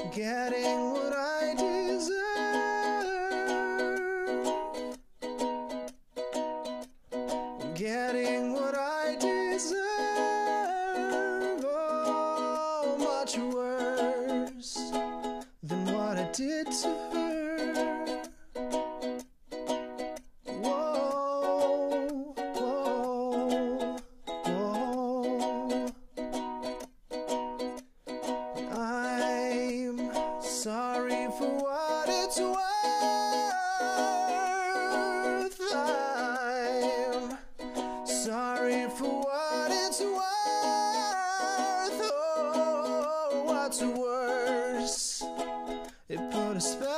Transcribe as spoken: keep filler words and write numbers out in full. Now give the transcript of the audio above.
getting what I deserve, getting what I deserve. Oh, much worse than what I did to her. Whoa, whoa, whoa. I'm sorry for what it's worth. I'm sorry for what it's worth. Oh, what's worse? It put a spell